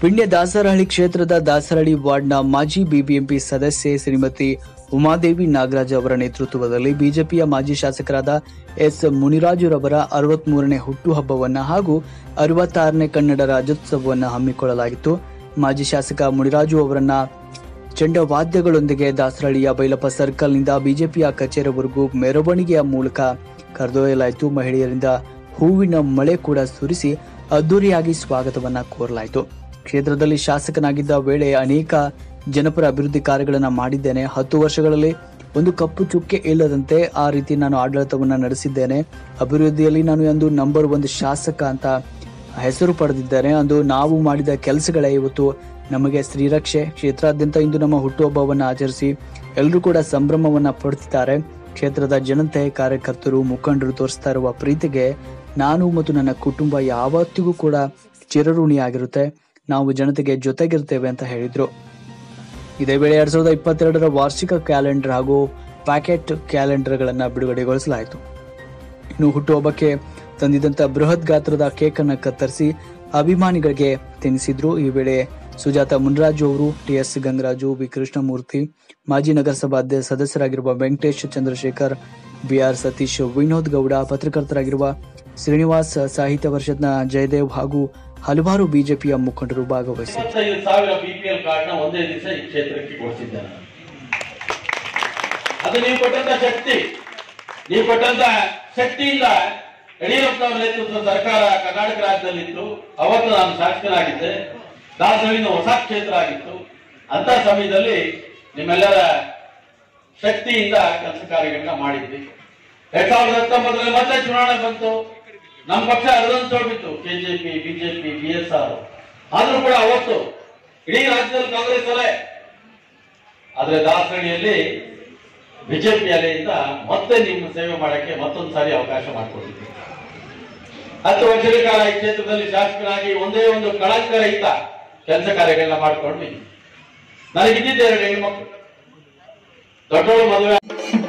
ಪಿಂಡ್ಯ ದಾಸರಹಳ್ಳಿ ಕ್ಷೇತ್ರದ ದಾಸರಹಳ್ಳಿ ವಾರ್ಡ್ನ ಮಾಜಿ ಬಿಬಿಎಂಪಿ ಸದಸ್ಯೆ ಶ್ರೀಮತಿ ಉಮಾದೇವಿ ನಾಗರಾಜ್ ಅವರ ನೇತೃತ್ವದಲ್ಲಿ ಬಿಜೆಪಿಯ ಮಾಜಿ ಶಾಸಕರಾದ ಎಸ್ ಮುನಿರಾಜುರವರ 63ನೇ ಹುಟ್ಟುಹಬ್ಬವನ್ನು ಹಾಗೂ 66ನೇ ಕನ್ನಡ ರಾಜ್ಯೋತ್ಸವವನ್ನು ಹಮ್ಮಿಕೊಳ್ಳಲಾಗಿತ್ತು. ಮಾಜಿ ಶಾಸಕ ಮುನಿರಾಜು ಅವರನ್ನ ಚೆಂಡವಾದ್ಯಗಳೊಂದಿಗೆ ದಾಸರಹಳ್ಳಿಯ ಬೈಲಪ್ಪ ಸರ್ಕಲ್ನಿಂದ ಬಿಜೆಪಿಯ ಕಚೇರಿವರೆಗೂ ಮೆರವಣಿಗೆಯ ಮೂಲಕ ಕರೆದೊಯ್ಯಲಾಯಿತು. ಮಹಿಳೆಯರಿಂದ ಹೂವಿನ ಮಳೆ ಕೂಡ ಸುರಿಸಿ ಅದ್ದೂರಿಯಾಗಿ ಸ್ವಾಗತವನ್ನ ಕೋರಲಾಯಿತು. ಕ್ಷೇತ್ರದಲ್ಲಿ ಶಾಸಕನಾಗಿದ್ದ ವೇಳೆ ಅನೇಕ ಜನಪರ ಅಭಿವೃದ್ಧಿ ಕಾರ್ಯಗಳನ್ನು ಮಾಡಿದ್ದೇನೆ. 10 ವರ್ಷಗಳಲ್ಲಿ ಒಂದು ಕಪ್ಪು ಚುಕ್ಕೆ ಇಲ್ಲದಂತೆ ಆ ರೀತಿ ನಾನು ಆಡಳಿತವನ್ನ ನಡೆಸಿದ್ದೇನೆ. ಅಭಿವೃದ್ಧಿಯಲ್ಲಿ ನಾನು ಒಂದು ನಂಬರ್ 1 ಶಾಸಕ ಅಂತ ಹೆಸರು ಪಡೆದಿದ್ದೇನೆ. ಅಂದು ನಾವು ಮಾಡಿದ ಕೆಲಸಗಳೇ ಇವತ್ತು ನಮಗೆ ಶ್ರೀರಕ್ಷೆ. ಕ್ಷೇತ್ರಾದ್ಯಂತ ಇಂದು ನಮ್ಮ ಹುಟ್ಟುಹಬ್ಬವನ್ನು ಆಚರಿಸಿ ಎಲ್ಲರೂ ಕೂಡ ಸಂಭ್ರಮವನ್ನ ಪಡುತ್ತಿದ್ದಾರೆ. ಕ್ಷೇತ್ರದ ಜನತೆ, ಕಾರ್ಯಕರ್ತರು, ಮುಖಂಡರು ತೋರಿಸ್ತಾ ಇರುವ ಪ್ರೀತಿಗೆ ನಾನು ಮತ್ತು ನನ್ನ ಕುಟುಂಬ ಯಾವತ್ತಿಗೂ ಕೂಡ ಚಿರಋಣಿಯಾಗಿರುತ್ತೆ. ನಾವು ಜನತೆಗೆ ಜೊತೆಗಿರ್ತೇವೆ ಅಂತ ಹೇಳಿದ್ರು. ಇದೇ ವೇಳೆ 2022ರ ವಾರ್ಷಿಕ ಕ್ಯಾಲೆಂಡರ್ ಹಾಗೂ ಪ್ಯಾಕೆಟ್ ಕ್ಯಾಲೆಂಡರ್ಗಳನ್ನು ಬಿಡುಗಡೆಗೊಳಿಸಲಾಯಿತು. ಇನ್ನು ಹುಟ್ಟುಹಬ್ಬಕ್ಕೆ ತಂದಿದ್ದಂತ ಬೃಹತ್ ಗಾತ್ರದ ಕೇಕ್ ಅನ್ನು ಕತ್ತರಿಸಿ ಅಭಿಮಾನಿಗಳಿಗೆ ತಿನ್ನಿಸಿದ್ರು. ಈ ವೇಳೆ ಸುಜಾತ ಮುನಿರಾಜು ಅವರು, ಟಿಎಸ್ ಗಂಗರಾಜು, ಬಿ ಕೃಷ್ಣಮೂರ್ತಿ, ಮಾಜಿ ನಗರಸಭಾ ಸದಸ್ಯರಾಗಿರುವ ವೆಂಕಟೇಶ್ ಚಂದ್ರಶೇಖರ್, ಬಿಆರ್ ಸತೀಶ್, ವಿನೋದ್ ಗೌಡ, ಪತ್ರಕರ್ತರಾಗಿರುವ ಶ್ರೀನಿವಾಸ್, ಸಾಹಿತ್ಯ ಪರಿಷತ್ನ ಜಯದೇವ್ ಹಾಗೂ ಹಲವಾರು ಬಿಜೆಪಿಯ ಮುಖಂಡರು ಭಾಗವಹಿಸಿದರು. 25,000 ಬಿಪಿಎಲ್ ಕಾರ್ಡ್ ನ ಒಂದೇ ದಿವಸ ಈ ಕ್ಷೇತ್ರಕ್ಕೆ ಕೊಡಿಸಿದ್ದೇನೆ. ಅದು ನೀವು ಕೊಟ್ಟಂತ ಶಕ್ತಿ, ನೀವು ಕೊಟ್ಟಂತ ಶಕ್ತಿಯಿಂದ ಯಡಿಯೂರಪ್ಪನವರ ನೇತೃತ್ವದ ಸರ್ಕಾರ ಕರ್ನಾಟಕ ರಾಜ್ಯದಲ್ಲಿತ್ತು. ಅವತ್ತು ನಾನು ಶಾಸಕನಾಗಿದ್ದೆ. ದಾಸರಹಳ್ಳಿನ ಹೊಸ ಕ್ಷೇತ್ರ ಆಗಿತ್ತು. ಅಂತ ಸಮಯದಲ್ಲಿ ನಿಮ್ಮೆಲ್ಲರ ಶಕ್ತಿಯಿಂದ ಕೆಲಸ ಕಾರ್ಯಗಳನ್ನ ಮಾಡಿದ್ವಿ. 2019ರಲ್ಲಿ ಮತ್ತೆ ಚುನಾವಣೆ ಬಂತು. ನಮ್ಮ ಪಕ್ಷ ಅರ್ಧಂತೋಡ್ಬಿತ್ತು. KJP, BJP, BSR. ಆದ್ರೂ ಕೂಡ ಅವತ್ತು ಇಡೀ ರಾಜ್ಯದಲ್ಲಿ ಕಾಂಗ್ರೆಸ್ ಅಲೆ. ಆದ್ರೆ ದಾಸರಹಳ್ಳಿಯಲ್ಲಿ ಬಿಜೆಪಿ ಅಲೆಯಿಂದ ಮತ್ತೆ ನಿಮ್ಮ ಸೇವೆ ಮಾಡಕ್ಕೆ ಮತ್ತೊಂದು ಸಾರಿ ಅವಕಾಶ ಮಾಡಿಕೊಟ್ಟಿದ್ವಿ. 10 ವರ್ಷಗಳ ಕಾಲ ಈ ಕ್ಷೇತ್ರದಲ್ಲಿ ಶಾಸಕನಾಗಿ ಒಂದೇ ಒಂದು ಕಳಂಕ ರಹಿತ ಕೆಲಸ ಕಾರ್ಯಗಳನ್ನ ಮಾಡ್ಕೊಂಡು ನನಗಿದ್ದಿದ್ದೆ 2 ಹೆಣ್ಮಕ್ಳು. ದೊಡ್ಡವಳು ಮದುವೆ